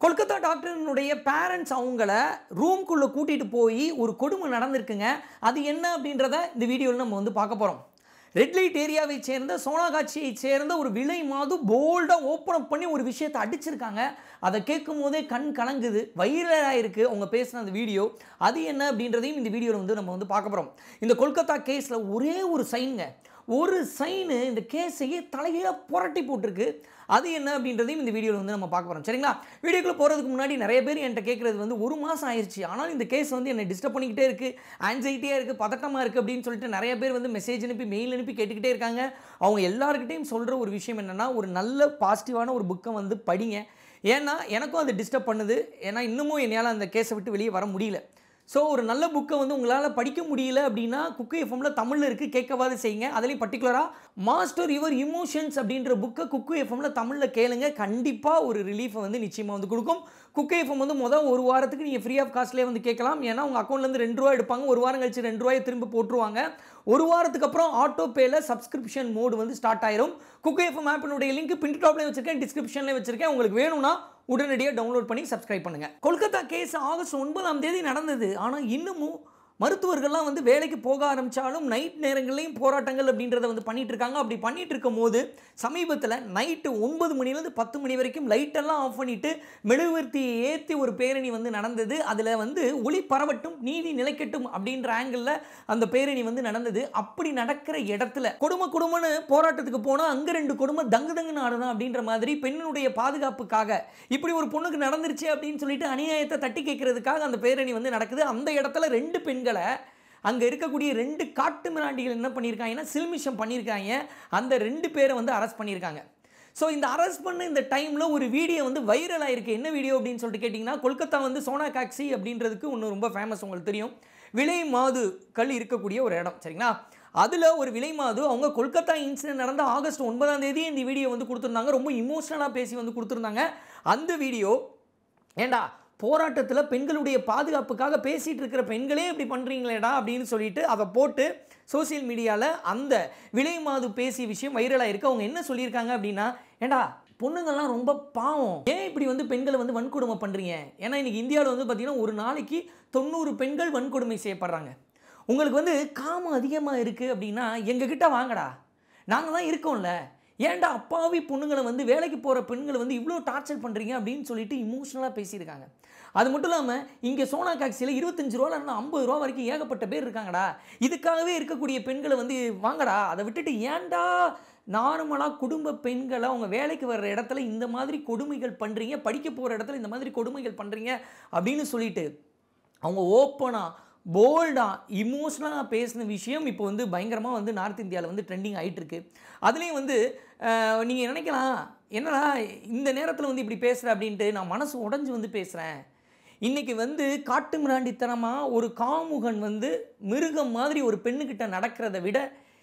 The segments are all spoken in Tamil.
கொல்கத்தா டாக்டரினுடைய பேரண்ட்ஸ் அவங்கள ரூம்குள்ளே கூட்டிகிட்டு போய் ஒரு கொடுமை நடந்திருக்குங்க. அது என்ன அப்படின்றத இந்த வீடியோவில் நம்ம வந்து பார்க்க போகிறோம். ரெட் லைட் ஏரியாவை சேர்ந்த சோனாகாட்சியை சேர்ந்த ஒரு விலை மாது போல்டாக ஓப்பன் அப் பண்ணி ஒரு விஷயத்தை அடிச்சிருக்காங்க. அதை கேட்கும் போதே கண் கலங்குது. வைரலாக இருக்குது அவங்க பேசின அந்த வீடியோ. அது என்ன அப்படின்றதையும் இந்த வீடியோவில் வந்து நம்ம வந்து பார்க்க போகிறோம். இந்த கொல்கத்தா கேஸில் ஒரே ஒரு சைனுங்க, ஒரு சைனு இந்த கேஸையே தலைகீழ புரட்டி போட்டிருக்கு. அது என்ன அப்படின்றதையும் இந்த வீடியோவில் வந்து நம்ம பார்க்க போகிறோம். சரிங்களா? வீடியோக்குள்ளே போகிறதுக்கு முன்னாடி நிறைய பேர் என்கிட்ட கேட்குறது வந்து 1 மாதம் ஆயிடுச்சு, ஆனால் இந்த கேஸ் வந்து என்னை டிஸ்டர்ப் பண்ணிக்கிட்டே இருக்குது, ஆன்சைட்டியாக இருக்குது, பதட்டமாக இருக்குது அப்படின்னு சொல்லிட்டு நிறைய பேர் வந்து மெசேஜ் அனுப்பி மெயில் அனுப்பி கேட்டுக்கிட்டே இருக்காங்க. அவங்க எல்லாருக்கிட்டையும் சொல்கிற ஒரு விஷயம் என்னென்னா, ஒரு நல்ல பாசிட்டிவான ஒரு புக்கை வந்து படிங்க. ஏன்னா எனக்கும் அது டிஸ்டர்ப் பண்ணுது. ஏன்னா இன்னமும் என்னால் அந்த கேஸை விட்டு வெளியே வர முடியல. ஸோ ஒரு நல்ல புக்கை வந்து உங்களால் படிக்க முடியல அப்படின்னா குக்கு எஃப்எம்மில் தமிழில் இருக்குது, கேட்கவாது செய்யுங்க. அதுலேயும் பர்டிகுலராக மாஸ்டர் யுவர் இமோஷன்ஸ் அப்படின்ற புக்கை குக்கு எஃப்எம்மில் தமிழில் கேளுங்க. கண்டிப்பாக ஒரு ரிலீஃபை வந்து நிச்சயமாக வந்து கொடுக்கும். குக்கு எஃப்எம் வந்து ஒரு வாரத்துக்கு நீங்கள் ஃப்ரீ ஆஃப் காஸ்ட்லேயே வந்து கேட்கலாம். ஏன்னா உங்கள் அக்கௌண்ட்லேருந்து ₹2 எடுப்பாங்க, ஒரு வாரம் கழிச்சு ₹2 திரும்ப போட்டுருவாங்க. ஒரு வாரத்துக்கு அப்புறம் ஆட்டோ பேல சப்ஸ்கிரிப்ஷன் மோடு வந்து ஸ்டார்ட் ஆயிரும். குக்கு எஃப்எம் ஆப்பினுடைய லிங்க் பின் டாப்லேயும் வச்சிருக்கேன், டிஸ்கிரிப்ஷன்லேயும் வச்சிருக்கேன். உங்களுக்கு வேணும்னா உடனடியாக டவுன்லோட் பண்ணி சப்ஸ்கிரைப் பண்ணுங்க. கொல்கத்தா கேஸ் ஆகஸ்ட் 9 நடந்தது. ஆனால் இன்னமும் மருத்துவர்கள்லாம் வந்து வேலைக்கு போக ஆரம்பித்தாலும் நைட் நேரங்கள்லையும் போராட்டங்கள் அப்படின்றத வந்து பண்ணிட்டு இருக்காங்க. அப்படி பண்ணிட்டு இருக்கும் போது சமீபத்தில் நைட்டு 9 மணிலேருந்து 10 மணி வரைக்கும் லைட்டெல்லாம் ஆஃப் பண்ணிட்டு மெழுகுவர்த்தியை ஏற்றி ஒரு பேரணி வந்து நடந்தது. அதில் வந்து ஒளி பரவட்டும், நீதி நிலைக்கட்டும் அப்படின்ற ஆங்கிளில் அந்த பேரணி வந்து நடந்தது. அப்படி நடக்கிற இடத்துல கொடுமைன்னு போராட்டத்துக்கு போனால் அங்கே 2 கொடுமை தங்குன்னு ஆடணும் அப்படின்ற மாதிரி பெண்ணுடைய பாதுகாப்புக்காக இப்படி ஒரு பொண்ணுக்கு நடந்துருச்சு அப்படின்னு சொல்லிட்டு அநியாயத்தை தட்டி கேட்கறதுக்காக அந்த பேரணி வந்து நடக்குது. அந்த இடத்துல 2 பெண்கள் அங்கே இருக்கக்கூடிய 2 காட்டு மிராண்டிகள் என்ன பண்ணியிருக்காங்கன்னா சில்மிஷம் பண்ணியிருக்காங்க. அந்த 2 பேரை வந்து அரெஸ்ட் பண்ணியிருக்காங்க. ஸோ இந்த அரெஸ்ட் பண்ண இந்த டைமில் ஒரு வீடியோ வந்து வைரல் ஆயிருக்கு. என்ன வீடியோ அப்படின்னு சொல்லிட்டு கேட்டிங்கன்னா, கொல்கத்தா வந்து சோனாகாட்சி அப்படின்றதுக்கு ஒன்று ரொம்ப ஃபேமஸ், உங்களுக்கு தெரியும். விலை மாதுக்கள் இருக்கக்கூடிய ஒரு இடம், சரிங்களா? அதில் ஒரு விலை மாது அவங்க கொல்கத்தா இன்சிடென்ட் நடந்த ஆகஸ்ட் 9 இந்த வீடியோ வந்து கொடுத்துருந்தாங்க. ரொம்ப இமோஷனலாக பேசி வந்து கொடுத்துருந்தாங்க. அந்த வீடியோ ஏண்டா போராட்டத்தில் பெண்களுடைய பாதுகாப்புக்காக பேசிகிட்டு இருக்கிற பெண்களே இப்படி பண்ணுறீங்களேடா அப்படின்னு சொல்லிட்டு அதை போட்டு சோசியல் மீடியாவில் அந்த விலை மாது பேசிய விஷயம் வைரலாக இருக்குது. அவங்க என்ன சொல்லியிருக்காங்க அப்படின்னா, ஏண்டா பொண்ணுங்கள்லாம் ரொம்ப பாவம், ஏன் இப்படி வந்து பெண்களை வந்து வன்கொடுமை பண்ணுறீங்க? ஏன்னா இன்றைக்கி இந்தியாவில் வந்து பார்த்திங்கன்னா ஒரு நாளைக்கு 90 பெண்கள் வன்கொடுமை செய்யப்படுறாங்க. உங்களுக்கு வந்து காமம் அதிகமாக இருக்குது அப்படின்னா எங்ககிட்ட வாங்கடா, நாங்கள் தான் இருக்கோம்ல, ஏன்டா அப்பாவி பொண்ணுங்களை வந்து வேலைக்கு போகிற பெண்களை வந்து இவ்வளோ டார்ச்சர் பண்ணுறீங்க அப்படின்னு சொல்லிட்டு இமோஷனலாக பேசியிருக்காங்க. அது மட்டும் இல்லாமல் இங்கே சோனாகாட்சியில் ₹25 ₹50 வரைக்கும் ஏகப்பட்ட பேர் இருக்காங்கடா. இதுக்காகவே இருக்கக்கூடிய பெண்களை வந்து வாங்கடா, அதை விட்டுட்டு ஏன்டா நார்மலாக குடும்ப பெண்களை அவங்க வேலைக்கு வர்ற இடத்துல இந்த மாதிரி கொடுமைகள் பண்ணுறீங்க, படிக்க போகிற இடத்துல இந்த மாதிரி கொடுமைகள் பண்ணுறீங்க அப்படின்னு சொல்லிட்டு அவங்க ஓப்பனாக போல்டாக இமோஷனலாக பேசின விஷயம் இப்போ வந்து பயங்கரமாக வந்து நார்த் இந்தியாவில் வந்து ட்ரெண்டிங் ஆகிட்டுருக்கு. அதுலேயும் வந்து நீங்கள் நினைக்கலாம், என்னடா இந்த நேரத்தில் வந்து இப்படி பேசுகிற அப்படின்ட்டு. நான் மனசு உடஞ்சி வந்து பேசுகிறேன். இன்றைக்கி வந்து காட்டு மிராண்டித்தனமாக ஒரு காமுகன் வந்து மிருகம் மாதிரி ஒரு பெண்ணுக்கிட்ட நடக்கிறத விட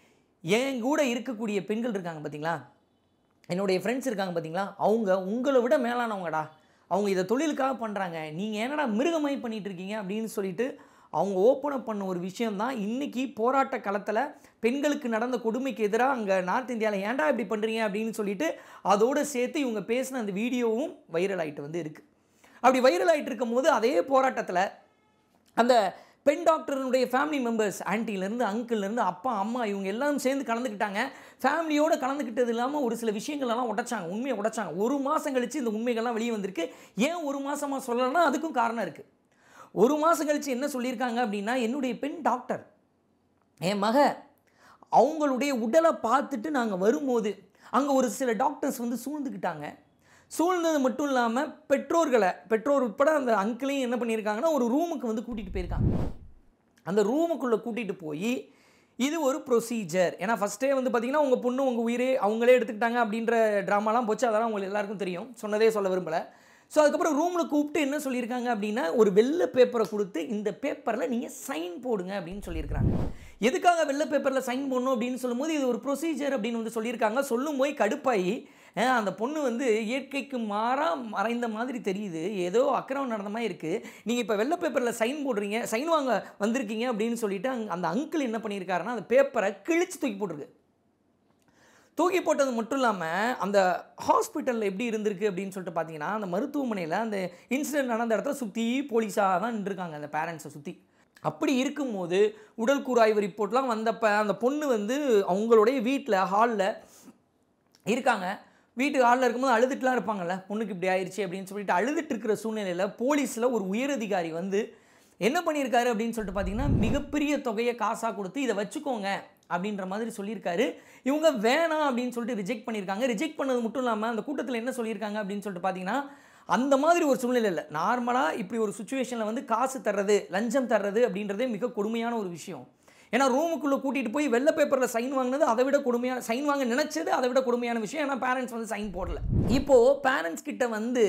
என் கூட இருக்கக்கூடிய பெண்கள் இருக்காங்க பார்த்தீங்களா, என்னுடைய ஃப்ரெண்ட்ஸ் இருக்காங்க பார்த்தீங்களா, அவங்க உங்களை விட மேலானவங்கடா. அவங்க இதை தொழிலுக்காக பண்ணுறாங்க, நீங்கள் என்னடா மிருகமாய் பண்ணிகிட்டு இருக்கீங்க அப்படின்னு சொல்லிட்டு அவங்க ஓப்பன் அப் பண்ண ஒரு விஷயந்தான் இன்றைக்கி போராட்ட களத்தில் பெண்களுக்கு நடந்த கொடுமைக்கு எதிராக அங்கே நார்த் இந்தியாவில் ஏன்டா இப்படி பண்ணுறீங்க அப்படின்னு சொல்லிட்டு அதோடு சேர்த்து இவங்க பேசின அந்த வீடியோவும் வைரல் ஆகிட்டு வந்து இருக்குது. அப்படி வைரல் ஆகிட்டு இருக்கும் போது அதே போராட்டத்தில் அந்த பெண் டாக்டருடைய ஃபேமிலி மெம்பர்ஸ், ஆன்ட்டிலேருந்து அங்கிள்லேருந்து அப்பா அம்மா இவங்க எல்லாம் சேர்ந்து கலந்துக்கிட்டாங்க. ஃபேமிலியோடு கலந்துக்கிட்டது இல்லாமல் ஒரு சில விஷயங்கள்லாம் உடைச்சாங்க, உண்மையை உடைச்சாங்க. 1 மாதம் கழித்து இந்த உண்மைகள்லாம் வெளியே வந்திருக்கு. ஏன் 1 மாதமாக சொல்லலைன்னா அதுக்கும் காரணம் இருக்குது. 1 மாதம் கழித்து என்ன சொல்லியிருக்காங்க அப்படின்னா, என்னுடைய பெண் டாக்டர் என் மக அவங்களுடைய உடலை பார்த்துட்டு நாங்கள் வரும்போது அங்கே ஒரு சில டாக்டர்ஸ் வந்து சூழ்ந்துக்கிட்டாங்க. சூழ்ந்தது மட்டும் இல்லாமல் பெற்றோர் உட்பட அந்த அங்கிளையும் என்ன பண்ணியிருக்காங்கன்னா ஒரு ரூமுக்கு வந்து கூட்டிகிட்டு போயிருக்காங்க. அந்த ரூமுக்குள்ளே கூட்டிகிட்டு போய் இது ஒரு ப்ரொசீஜர், ஏன்னா ஃபஸ்ட்டே வந்து பார்த்திங்கன்னா உங்கள் பொண்ணு உங்கள் உயிரே அவங்களே எடுத்துக்கிட்டாங்க அப்படின்ற ட்ராமாலாம் போச்சு. அதெல்லாம் உங்களுக்கு எல்லாருக்கும் தெரியும், சொன்னதே சொல்ல விரும்பலை. ஸோ அதுக்கப்புறம் ரூமில் கூப்பிட்டு என்ன சொல்லியிருக்காங்க அப்படின்னா, ஒரு வெள்ளை பேப்பரை கொடுத்து இந்த பேப்பரில் நீங்கள் சைன் போடுங்க அப்படின்னு சொல்லியிருக்காங்க. எதுக்காக வெள்ளை பேப்பரில் சைன் போடணும் அப்படின்னு சொல்லும்போது இது ஒரு ப்ரொசீஜர் அப்படின்னு வந்து சொல்லியிருக்காங்க. சொல்லும் போய் கடுப்பாகி அந்த பொண்ணு வந்து இயற்கைக்கு மாறாக மறைந்த மாதிரி தெரியுது, ஏதோ அக்கிரமம் நடந்த மாதிரி இருக்குது, நீங்கள் இப்போ வெள்ளை பேப்பரில் சைன் போடுறீங்க, சைன் வாங்க வந்திருக்கீங்க அப்படின்னு சொல்லிட்டு அந்த அங்கிள் என்ன பண்ணியிருக்காருன்னா அந்த பேப்பரை கிழிச்சு தூக்கி போட்டிருக்கு. தூக்கி போட்டது மட்டும் இல்லாமல் அந்த ஹாஸ்பிட்டலில் எப்படி இருந்திருக்கு அப்படின்னு சொல்லிட்டு பார்த்தீங்கன்னா, அந்த மருத்துவமனையில் அந்த இன்சிடென்ட் நடந்த இடத்துல சுற்றி போலீஸாக தான் நின்றுருக்காங்க அந்த பேரண்ட்ஸை சுற்றி. அப்படி இருக்கும்போது உடல் கூராய்வு ரிப்போர்ட்லாம் வந்தப்போ அந்த பொண்ணு வந்து அவங்களுடைய வீட்டில் ஹாலில் இருக்காங்க. வீட்டு ஹாலில் இருக்கும்போது அழுதுட்டுலாம் இருப்பாங்கள்ல, பொண்ணுக்கு இப்படி ஆயிடுச்சு அப்படின்னு சொல்லிட்டு அழுதுட்டு இருக்கிற சூழ்நிலையில் போலீஸில் ஒரு உயரதிகாரி வந்து என்ன பண்ணியிருக்காரு அப்படின்னு சொல்லிட்டு பார்த்தீங்கன்னா, மிகப்பெரிய தொகையை காசாக கொடுத்து இதை வச்சுக்கோங்க அப்படின்ற மாதிரி சொல்லியிருக்காரு. இவங்க வேணாம் அப்படின்னு சொல்லிட்டு ரிஜெக்ட் பண்ணியிருக்காங்க. ரிஜெக்ட் பண்ணது மட்டும் இல்லாமல் அந்த கூட்டத்தில் என்ன சொல்லியிருக்காங்க அப்படின்னு சொல்லிட்டு பார்த்தீங்கன்னா, அந்த மாதிரி ஒரு சூழ்நிலை இல்லை. நார்மலாக இப்படி ஒரு சுச்சுவேஷனில் வந்து காசு தர்றது, லஞ்சம் தர்றது அப்படின்றதே மிக கொடுமையான ஒரு விஷயம். ஏன்னா ரூமுக்குள்ளே கூட்டிகிட்டு போய் வெள்ளை பேப்பரில் சைன் வாங்கினது அதை விட கொடுமையான, சைன் வாங்க நினச்சது அதை விட கொடுமையான விஷயம். ஏன்னா பேரண்ட்ஸ் வந்து சைன் போடல. இப்போது பேரண்ட்ஸ் கிட்ட வந்து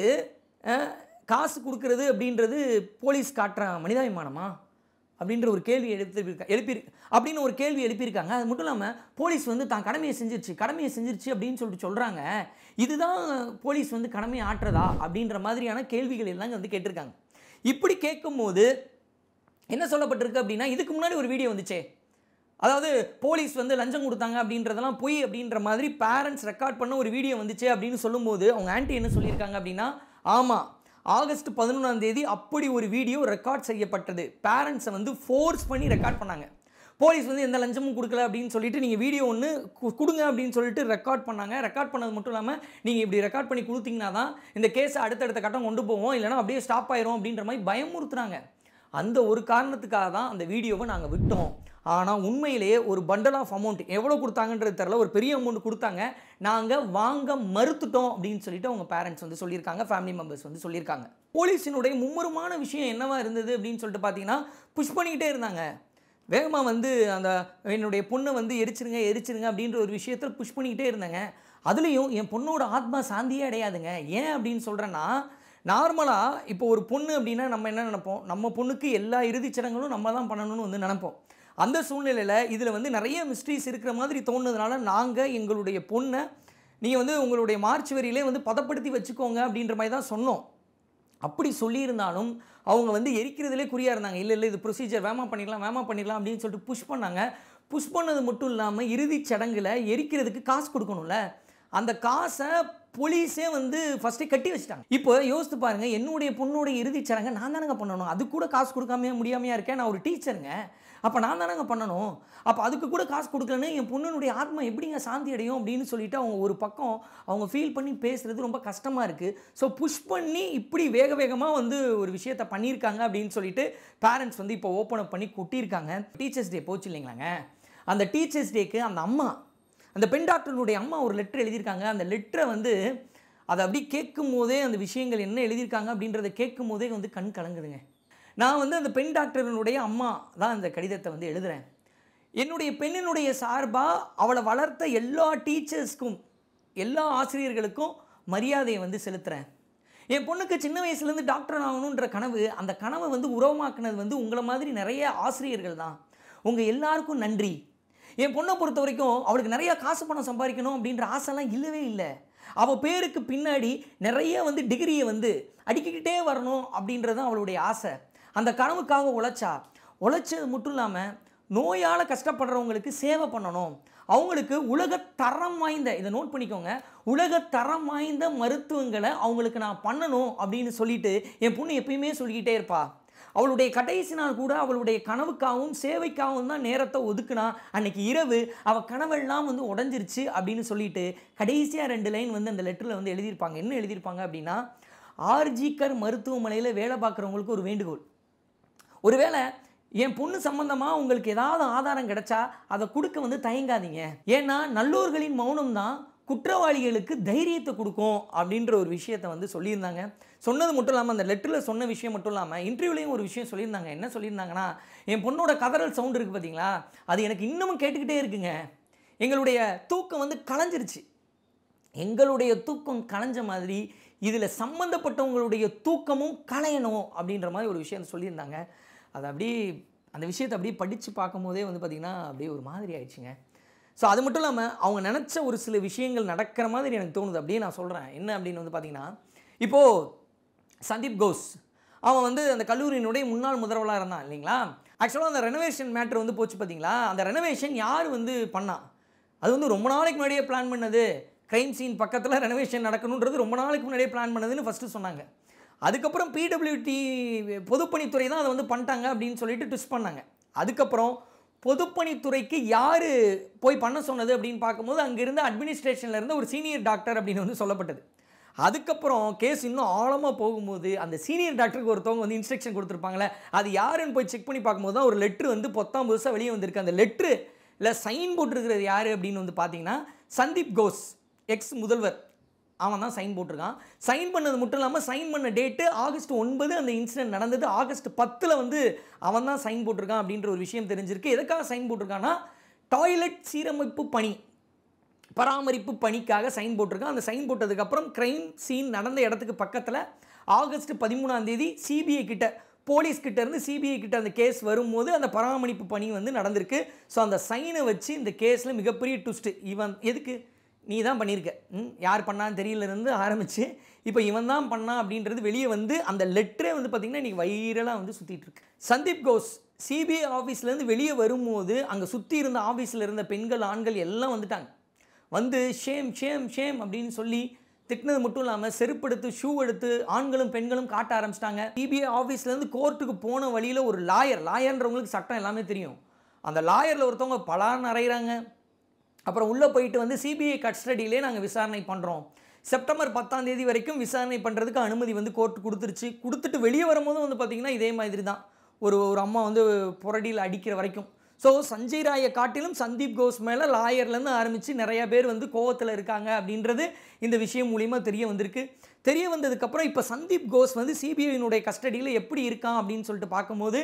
காசு கொடுக்கறது அப்படின்றது போலீஸ் காட்டுற மனிதாபிமானமா அப்படின்ற ஒரு கேள்வி அப்படின்னு ஒரு கேள்வி எழுப்பியிருக்காங்க. அது மட்டும் இல்லாமல் போலீஸ் வந்து தான் கடமையை செஞ்சிருச்சு அப்படின்னு சொல்லிட்டு சொல்கிறாங்க. இதுதான் போலீஸ் வந்து கடமையை ஆற்றுறதா அப்படின்ற மாதிரியான கேள்விகள் எல்லாம் வந்து கேட்டிருக்காங்க. இப்படி கேட்கும்போது என்ன சொல்லப்பட்டிருக்கு அப்படின்னா, இதுக்கு முன்னாடி ஒரு வீடியோ வந்துச்சே, அதாவது போலீஸ் வந்து லஞ்சம் கொடுத்தாங்க அப்படின்றதெல்லாம் பொய் அப்படின்ற மாதிரி பேரண்ட்ஸ் ரெக்கார்ட் பண்ண ஒரு வீடியோ வந்துச்சு அப்படின்னு சொல்லும்போது அவங்க ஆன்ட்டி என்ன சொல்லியிருக்காங்க அப்படின்னா, ஆமாம் ஆகஸ்ட் 11ஆம் தேதி அப்படி ஒரு வீடியோ ரெக்கார்ட் செய்யப்பட்டது. பேரண்ட்ஸை வந்து ஃபோர்ஸ் பண்ணி ரெக்கார்ட் பண்ணாங்க. போலீஸ் வந்து எந்த லஞ்சமும் கொடுக்கல அப்படின்னு சொல்லிட்டு நீங்கள் வீடியோ ஒன்று கொடுங்க அப்படின்னு சொல்லிட்டு ரெக்கார்ட் பண்ணாங்க. ரெக்கார்ட் பண்ணது மட்டும் இல்லாமல் நீங்கள் இப்படி ரெக்கார்ட் பண்ணி கொடுத்தீங்கன்னா தான் இந்த கேஸை அடுத்தடுத்த கட்டம் கொண்டு போவோம், இல்லைனா அப்படியே ஸ்டாப் ஆயிரும் அப்படின்ற மாதிரி பயமுறுத்துறாங்க. அந்த ஒரு காரணத்துக்காக தான் அந்த வீடியோவை நாங்கள் விட்டோம். ஆனால் உண்மையிலேயே ஒரு பண்டல் ஆஃப் அமௌண்ட் எவ்வளோ கொடுத்தாங்கன்றது தெரில, ஒரு பெரிய அமௌண்ட் கொடுத்தாங்க, நாங்கள் வாங்க மறுத்துட்டோம் அப்படின்னு சொல்லிட்டு அவங்க பேரண்ட்ஸ் வந்து சொல்லியிருக்காங்க, ஃபேமிலி மெம்பர்ஸ் வந்து சொல்லியிருக்காங்க. போலீஸினுடைய மும்முரமான விஷயம் என்னவா இருந்தது அப்படின்னு சொல்லிட்டு பார்த்தீங்கன்னா, புஷ் பண்ணிக்கிட்டே இருந்தாங்க. வேகமாக வந்து அந்த என்னுடைய பொண்ணை வந்து எரிச்சிருங்க அப்படின்ற ஒரு விஷயத்தில் புஷ் பண்ணிக்கிட்டே இருந்தாங்க. அதுலேயும் என் பொண்ணோட ஆத்மா சாந்தியே அடையாதுங்க. ஏன் அப்படின்னு சொல்கிறேன்னா, நார்மலாக இப்போ ஒரு பொண்ணு அப்படின்னா நம்ம என்ன நினைப்போம், நம்ம பொண்ணுக்கு எல்லா இறுதிச் சடங்குகளும் நம்ம தான் பண்ணணும்னு வந்து நினைப்போம். அந்த சூழ்நிலையில் இதில் வந்து நிறைய மிஸ்ட்ரீஸ் இருக்கிற மாதிரி தோணுனதுனால நாங்கள் எங்களுடைய பொண்ணை நீங்கள் வந்து உங்களுடைய மார்ச் வரியிலே வந்து பதப்படுத்தி வச்சுக்கோங்க அப்படின்ற மாதிரி தான் சொன்னோம். அப்படி சொல்லியிருந்தாலும் அவங்க வந்து எரிக்கிறதுலே குறியாக இருந்தாங்க. இல்லை இது ப்ரொசீஜர் வேமா பண்ணிடலாம் அப்படின்னு சொல்லிட்டு புஷ் பண்ணாங்க. புஷ் பண்ணது மட்டும் இல்லாமல் இறுதிச் சடங்கில் எரிக்கிறதுக்கு காசு கொடுக்கணும்ல, அந்த காசை போலீஸே வந்து ஃபஸ்ட்டே கட்டி வச்சுட்டாங்க. இப்போ யோசித்து பாருங்கள், என்னுடைய பொண்ணுடைய இறுதிச் சடங்கை நான் தானங்க பண்ணணும். அது கூட காசு கொடுக்காம முடியாமையாக இருக்கேன். நான் ஒரு டீச்சருங்க, அப்போ நான் தானங்க பண்ணணும். அப்போ அதுக்கு கூட காசு கொடுக்கலன்னு என் பொண்ணுடைய ஆத்மா எப்படிங்க சாந்தி அடையும் அப்படின்னு சொல்லிட்டு அவங்க ஒரு பக்கம் அவங்க ஃபீல் பண்ணி பேசுகிறது ரொம்ப கஷ்டமாக இருக்குது. ஸோ புஷ் பண்ணி இப்படி வேகமாக வந்து ஒரு விஷயத்தை பண்ணியிருக்காங்க அப்படின்னு சொல்லிட்டு பேரண்ட்ஸ் வந்து இப்போ ஓப்பன் அப் பண்ணி கொட்டியிருக்காங்க. டீச்சர்ஸ் டே போச்சு இல்லைங்களாங்க, அந்த டீச்சர்ஸ் டேக்கு அந்த அம்மா, அந்த பெண் டாக்டருடைய அம்மா ஒரு லெட்டர் எழுதியிருக்காங்க. அந்த லெட்டரை வந்து அதை அப்படி கேட்கும் போதே அந்த விஷயங்கள் என்ன எழுதியிருக்காங்க அப்படின்றத கேட்கும் போதே வந்து கண் கலங்குதுங்க. நான் வந்து அந்த பெண் டாக்டரினுடைய அம்மா தான் அந்த கடிதத்தை வந்து எழுதுகிறேன். என்னுடைய பெண்ணினுடைய சார்பாக அவளை வளர்த்த எல்லா டீச்சர்ஸ்க்கும், எல்லா ஆசிரியர்களுக்கும் மரியாதையை வந்து செலுத்துகிறேன். என் பொண்ணுக்கு சின்ன வயசுலேருந்து டாக்டர் ஆகணுன்ற கனவு, அந்த கனவை வந்து உருவமாக்குனது வந்து உங்களை மாதிரி நிறைய ஆசிரியர்கள் தான். உங்கள் எல்லாருக்கும் நன்றி. என் பொண்ணை பொறுத்த வரைக்கும் அவளுக்கு நிறையா காசு பணம் சம்பாதிக்கணும் அப்படின்ற ஆசைலாம் இல்லவே இல்லை. அவள் பேருக்கு பின்னாடி நிறைய வந்து டிகிரியை வந்து அடிக்கிக்கிட்டே வரணும் அப்படின்றது தான் அவளுடைய ஆசை. அந்த கனவுக்காக உழைச்சது மட்டும் இல்லாமல் நோயால் கஷ்டப்படுறவங்களுக்கு சேவை பண்ணணும், அவங்களுக்கு உலகத்தரம் வாய்ந்த, இதை நோட் பண்ணிக்கோங்க, உலகத்தரம் வாய்ந்த மருத்துவங்களை அவங்களுக்கு நான் பண்ணணும் அப்படின்னு சொல்லிட்டு என் பொண்ணு எப்பயுமே சொல்லிக்கிட்டே இருப்பா. அவளுடைய கடைசி நாள் கூட அவளுடைய கனவுக்காகவும் சேவைக்காகவும் தான் நேரத்தை ஒதுக்குனா. அன்னைக்கு இரவு அவள் கனவெல்லாம் வந்து உடஞ்சிருச்சு அப்படின்னு சொல்லிட்டு கடைசியாக 2 லைன் வந்து அந்த லெட்டரில் வந்து எழுதியிருப்பாங்க. என்ன எழுதியிருப்பாங்க அப்படின்னா, ஆர்ஜிகர் மருத்துவமனையில் வேலை பார்க்குறவங்களுக்கு ஒரு வேண்டுகோள், ஒருவேளை என் பொண்ணு சம்பந்தமாக உங்களுக்கு ஏதாவது ஆதாரம் கிடைச்சா அதை கொடுக்க வந்து தயங்காதீங்க. ஏன்னா நல்லோர்களின் மௌனம் தான் குற்றவாளிகளுக்கு தைரியத்தை கொடுக்கும் அப்படின்ற ஒரு விஷயத்தை வந்து சொல்லியிருந்தாங்க. சொன்னது மட்டும் இல்லாமல் அந்த லெட்டரில் சொன்ன விஷயம் மட்டும் இல்லாமல் இன்டர்வியூலையும் ஒரு விஷயம் சொல்லியிருந்தாங்க. என்ன சொல்லியிருந்தாங்கன்னா, என் பொண்ணோட கதறல் சவுண்ட் இருக்குது பார்த்தீங்களா, அது எனக்கு இன்னமும் கேட்டுக்கிட்டே இருக்குங்க. எங்களுடைய தூக்கம் வந்து கலைஞ்சிருச்சு. எங்களுடைய தூக்கம் கலைஞ்ச மாதிரி இதில் சம்மந்தப்பட்டவங்களுடைய தூக்கமும் கலையணும் அப்படின்ற மாதிரி ஒரு விஷயம் சொல்லியிருந்தாங்க. அது அப்படியே அந்த விஷயத்தை அப்படியே படித்து பார்க்கும் போதே வந்து பார்த்திங்கன்னா அப்படியே ஒரு மாதிரி ஆயிடுச்சுங்க. ஸோ அது மட்டும் இல்லாமல் அவங்க நினச்ச ஒரு சில விஷயங்கள் நடக்கிற மாதிரி எனக்கு தோணுது. அப்படியே நான் சொல்கிறேன் என்ன அப்படின்னு வந்து பார்த்திங்கன்னா, இப்போது சந்தீப் கோஸ் அவன் வந்து அந்த கல்லூரியினுடைய முன்னாள் முதல்வராக இருந்தான் இல்லைங்களா. ஆக்சுவலாக அந்த ரெனோவேஷன் மேட்ரு வந்து போச்சு பார்த்தீங்களா, அந்த ரெனோவேஷன் யார் வந்து பண்ணா, அது வந்து ரொம்ப நாளைக்கு முன்னாடியே பிளான் பண்ணது, கிரைம் சீன் பக்கத்தில் ரெனோவேஷன் நடக்கணுன்றது ரொம்ப நாளைக்கு முன்னாடியே பிளான் பண்ணதுன்னு ஃபஸ்ட்டு சொன்னாங்க. அதுக்கப்புறம் பிடபிள்யூடி பொதுப்பணித்துறை தான் அதை வந்து பண்ணிட்டாங்க அப்படின்னு சொல்லிட்டு ட்விஸ்ட் பண்ணாங்க. அதுக்கப்புறம் பொதுப்பணித்துறைக்கு யார் போய் பண்ண சொன்னது அப்படின்னு பார்க்கும்போது அங்கே இருந்த அட்மினிஸ்ட்ரேஷனில் இருந்த ஒரு சீனியர் டாக்டர் அப்படின்னு வந்து சொல்லப்பட்டது. அதுக்கப்புறம் கேஸ் இன்னும் ஆழமாக போகும்போது அந்த சீனியர் டாக்டருக்கு ஒருத்தவங்க வந்து இன்ஸ்ட்ரக்ஷன் கொடுத்துருப்பாங்களே, அது யாருன்னு போய் செக் பண்ணி பார்க்கும்போது தான் ஒரு லெட்ரு வந்து பொத்தாம் புதுசாக வெளியே வந்திருக்கு. அந்த லெட்ரு இல்லை சைன் போட்டிருக்கிறது யார் அப்படின்னு வந்து பார்த்தீங்கன்னா சந்தீப் கோஸ், எக்ஸ் முதல்வர், அவன் தான் சைன் போட்டிருக்கான். சைன் பண்ணது மட்டும் இல்லாமல் சைன் பண்ண டேட்டு ஆகஸ்ட் 9 அந்த இன்சிடென்ட் நடந்தது. ஆகஸ்ட் 10 வந்து அவன் தான் சைன் போட்டிருக்கான் அப்படின்ற ஒரு விஷயம் தெரிஞ்சிருக்கு. எதுக்காக சைன் போட்டிருக்கான்னா டாய்லெட் சீரமைப்பு பணி, பராமரிப்பு பணிக்காக சைன் போட்டிருக்கான். அந்த சைன் போட்டதுக்கப்புறம் கிரைம் சீன் நடந்த இடத்துக்கு பக்கத்தில் ஆகஸ்ட் 13 சிபிஐ கிட்ட, போலீஸ் கிட்ட இருந்து சிபிஐ கிட்ட அந்த கேஸ் வரும்போது அந்த பராமரிப்பு பணி வந்து நடந்திருக்கு. ஸோ அந்த சைனை வச்சு இந்த கேஸில் மிகப்பெரிய ட்விஸ்ட்டு. இவன் எதுக்கு நீ தான் பண்ணியிருக்க, யார் பண்ணான்னு தெரியலேருந்து ஆரம்பித்து இப்போ இவன் தான் பண்ணான் அப்படின்றது வெளியே வந்து அந்த லெட்டரே வந்து பார்த்திங்கன்னா இன்றைக்கி வைரலாக வந்து சுற்றிட்டு இருக்கு. சந்தீப் கோஸ் சிபிஐ ஆஃபீஸ்லேருந்து வெளியே வரும்போது அங்கே சுற்றி இருந்த ஆஃபீஸில் இருந்த பெண்கள் ஆண்கள் எல்லாம் வந்துட்டாங்க. வந்து ஷேம் ஷேம் ஷேம் அப்படின்னு சொல்லி திட்டினது மட்டும் இல்லாமல் செருப்படுத்து ஷூ எடுத்து ஆண்களும் பெண்களும் காட்ட ஆரம்பிச்சிட்டாங்க. சிபிஐ ஆஃபீஸ்லேருந்து கோர்ட்டுக்கு போன வழியில் ஒரு லாயர்ன்றவங்களுக்கு சட்டம் எல்லாமே தெரியும். அந்த லாயரில் ஒருத்தவங்க பலான்னு அறையிறாங்க. அப்புறம் உள்ளே போயிட்டு வந்து சிபிஐ கஸ்டடியிலே நாங்கள் விசாரணை பண்ணுறோம், செப்டம்பர் 10 வரைக்கும் விசாரணை பண்ணுறதுக்கு அனுமதி வந்து கோர்ட்டு கொடுத்துருச்சு. கொடுத்துட்டு வெளியே வரும்போதும் வந்து பார்த்திங்கன்னா இதே மாதிரி தான் ஒரு அம்மா வந்து புரடியில் அடிக்கிற வரைக்கும். ஸோ சஞ்சய் ராயை காட்டிலும் சந்தீப் கோஸ் மேலே லாயர்லேருந்து ஆரம்பித்து நிறையா பேர் வந்து கோவத்தில் இருக்காங்க அப்படின்றது இந்த விஷயம் மூலிமா தெரிய வந்திருக்கு. தெரிய வந்ததுக்கப்புறம் இப்போ சந்தீப் கோஸ் வந்து சிபிஐனுடைய கஸ்டடியில் எப்படி இருக்கான் அப்படின்னு சொல்லிட்டு பார்க்கும்போது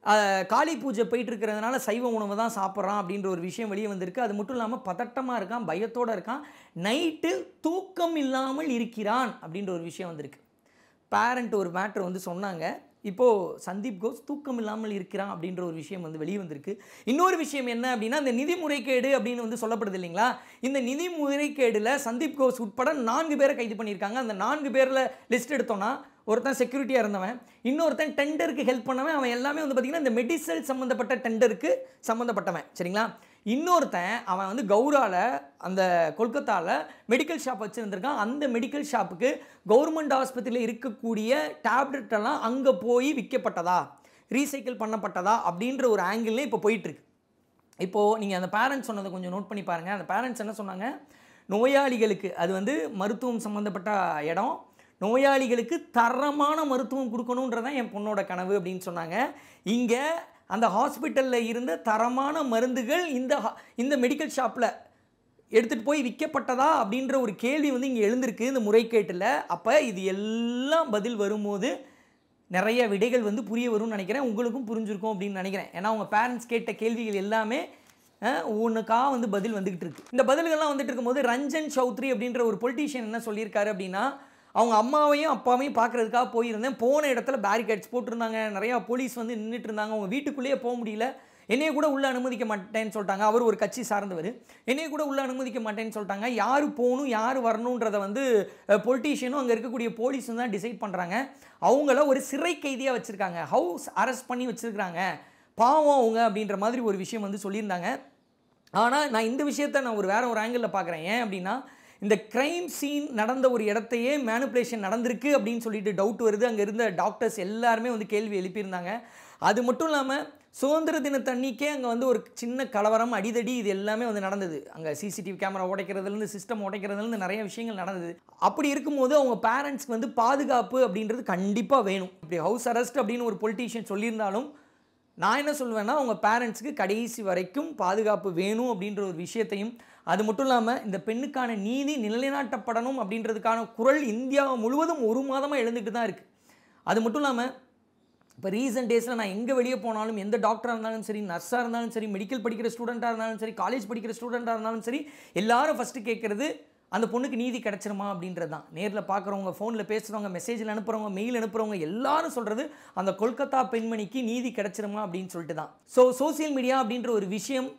காளி பூஜை போயிட்டு இருக்கிறதுனால சைவ உணவு தான் சாப்பிட்றான் அப்படின்ற ஒரு விஷயம் வெளியே வந்திருக்கு. அது மட்டும் இல்லாமல் பதட்டமாக இருக்கான், பயத்தோடு இருக்கான், நைட்டு தூக்கம் இல்லாமல் இருக்கிறான் அப்படின்ற ஒரு விஷயம் வந்திருக்கு. பேரண்ட் ஒரு மேட்ரு வந்து சொன்னாங்க. இப்போது சந்தீப் கோஸ் தூக்கம் இல்லாமல் இருக்கிறான் அப்படின்ற ஒரு விஷயம் வந்து வெளியே வந்திருக்கு. இன்னொரு விஷயம் என்ன அப்படின்னா இந்த நிதி முறைகேடு அப்படின்னு வந்து சொல்லப்படுது இல்லைங்களா, இந்த நிதி முறைகேடில் சந்தீப் கோஸ் உட்பட 4 பேரை கைது பண்ணியிருக்காங்க. அந்த 4 பேரில் லிஸ்ட் எடுத்தோன்னா ஒருத்தன் செக்யூரிட்டியாக இருந்தவன், இன்னொருத்தன் டெண்டருக்கு ஹெல்ப் பண்ணவன், அவன் எல்லாமே வந்து பார்த்திங்கன்னா இந்த மெடிசல் சம்மந்தப்பட்ட டெண்டருக்கு சம்மந்தப்பட்டவன் சரிங்களா. இன்னொருத்தன் அவன் வந்து கௌராவில் அந்த கொல்கத்தாவில் மெடிக்கல் ஷாப் வச்சுருந்துருக்கான். அந்த மெடிக்கல் ஷாப்புக்கு கவர்மெண்ட் ஆஸ்பத்திரியில் இருக்கக்கூடிய டேப்லெட்டெல்லாம் அங்கே போய் விற்கப்பட்டதா, ரீசைக்கிள் பண்ணப்பட்டதா அப்படின்ற ஒரு ஆங்கிள்லே இப்போ போயிட்டுருக்கு. இப்போது நீங்கள் அந்த பேரண்ட்ஸ் சொன்னதை கொஞ்சம் நோட் பண்ணி பாருங்கள். அந்த பேரண்ட்ஸ் என்ன சொன்னாங்க, நோயாளிகளுக்கு அது வந்து மருத்துவம் சம்மந்தப்பட்ட இடம், நோயாளிகளுக்கு தரமான மருத்துவம் கொடுக்கணுன்றதான் என் பொண்ணோட கனவு அப்படின்னு சொன்னாங்க. இங்கே அந்த ஹாஸ்பிட்டலில் இருந்த தரமான மருந்துகள் இந்த மெடிக்கல் ஷாப்பில் எடுத்துகிட்டு போய் விற்கப்பட்டதா அப்படின்ற ஒரு கேள்வி வந்து இங்கே எழுந்திருக்கு இந்த முறைகேட்டில். அப்போ இது எல்லாம் பதில் வரும்போது நிறைய விடைகள் வந்து புரிய வரும்னு நினைக்கிறேன். உங்களுக்கும் புரிஞ்சிருக்கும் அப்படின்னு நினைக்கிறேன். ஏன்னா உங்கள் பேரண்ட்ஸ் கேட்ட கேள்விகள் எல்லாமே ஒன்றுக்கா வந்து பதில் வந்துக்கிட்டு இருக்கு. இந்த பதில்கள்லாம் வந்துட்டு இருக்கும்போது ரஞ்சன் சௌத்ரி அப்படின்ற ஒரு பொலிட்டீஷியன் என்ன சொல்லியிருக்காரு அப்படின்னா, அவங்க அம்மாவையும் அப்பாவையும் பார்க்குறதுக்காக போயிருந்தேன், போன இடத்துல பேரிகேட்ஸ் போட்டிருந்தாங்க, நிறையா போலீஸ் வந்து நின்றுட்டு இருந்தாங்க, அவங்க வீட்டுக்குள்ளேயே போக முடியல, என்னைய கூட உள்ளே அனுமதிக்க மாட்டேன்னு சொல்லிட்டாங்க. அவர் ஒரு கட்சி சார்ந்தவர், என்னைய கூட உள்ளே அனுமதிக்க மாட்டேன்னு சொல்லிட்டாங்க. யார் போகணும் யார் வரணுன்றதை வந்து பொலிட்டீஷியனும் அங்கே இருக்கக்கூடிய போலீஸும் தான் டிசைட் பண்ணுறாங்க. அவங்கள ஒரு சிறை கைதியாக வச்சுருக்காங்க, ஹவுஸ் அரெஸ்ட் பண்ணி வச்சுருக்காங்க, பாவம் அவங்க அப்படின்ற மாதிரி ஒரு விஷயம் வந்து சொல்லியிருந்தாங்க. ஆனால் நான் இந்த விஷயத்தை நான் வேறு ஒரு ஆங்கிளில் பார்க்குறேன். ஏன் அப்படின்னா இந்த கிரைம் சீன் நடந்த ஒரு இடத்தையே மேனிப்புலேஷன் நடந்திருக்கு அப்படின்னு சொல்லிட்டு டவுட் வருது. அங்கே இருந்த டாக்டர்ஸ் எல்லாருமே வந்து கேள்வி எழுப்பியிருந்தாங்க. அது மட்டும் இல்லாமல் சுதந்திர தினத்தன்னைக்கே அங்கே வந்து ஒரு சின்ன கலவரம், அடிதடி, இது எல்லாமே வந்து நடந்தது. அங்கே சிசிடிவி கேமரா உடைக்கிறதுலேருந்து சிஸ்டம் உடைக்கிறதுலேருந்து நிறைய விஷயங்கள் நடந்தது. அப்படி இருக்கும்போது அவங்க பேரண்ட்ஸ்க்கு வந்து பாதுகாப்பு அப்படின்றது கண்டிப்பாக வேணும். இப்படி ஹவுஸ் அரெஸ்ட் அப்படின்னு ஒரு பொலிட்டீஷியன் சொல்லியிருந்தாலும் நான் என்ன சொல்வேன்னா அவங்க பேரண்ட்ஸுக்கு கடைசி வரைக்கும் பாதுகாப்பு வேணும் அப்படின்ற ஒரு விஷயத்தையும், அது மட்டும் இல்லாமல் இந்த பெண்ணுக்கான நீதி நிலைநாட்டப்படணும் அப்படின்றதுக்கான குரல் இந்தியா முழுவதும் 1 மாதமாக எழுந்துட்டு தான் இருக்குது. அது மட்டும் இல்லாமல் இப்போ ரீசன்ட் டேஸில் நான் எங்கே வெளியே போனாலும், எந்த டாக்டராக இருந்தாலும் சரி, நர்ஸாக இருந்தாலும் சரி, மெடிக்கல் படிக்கிற ஸ்டூடெண்ட்டாக இருந்தாலும் சரி, காலேஜ் படிக்கிற ஸ்டூடெண்ட்டாக இருந்தாலும் சரி, எல்லாரும் ஃபஸ்ட்டு கேட்குறது அந்த பொண்ணுக்கு நீதி கிடச்சிருமா அப்படின்றது தான். நேரில் பார்க்குறவங்க, ஃபோனில் பேசுகிறவங்க, மெசேஜில் அனுப்புகிறவங்க, மெயில் அனுப்புகிறவங்க எல்லாரும் சொல்கிறது அந்த கொல்கத்தா பெண்மணிக்கு நீதி கிடச்சிருமா அப்படின்னு சொல்லிட்டு தான். ஸோ சோசியல் மீடியா அப்படின்ற ஒரு விஷயம்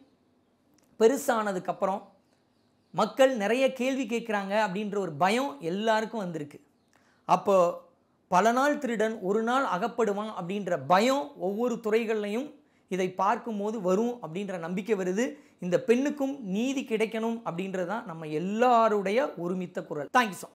பெருசானதுக்கப்புறம் மக்கள் நிறைய கேள்வி கேட்குறாங்க அப்படின்ற ஒரு பயம் எல்லாருக்கும் வந்திருக்கு. அப்போது பல நாள் திருடன் ஒரு நாள் அகப்படுவான் அப்படின்ற பயம் ஒவ்வொரு துறைகள்லையும் இதை பார்க்கும்போது வரும் அப்படின்ற நம்பிக்கை வருது. இந்த பெண்ணுக்கும் நீதி கிடைக்கணும் அப்படின்றது தான் நம்ம எல்லாருடைய ஒருமித்த குரல். Thank you so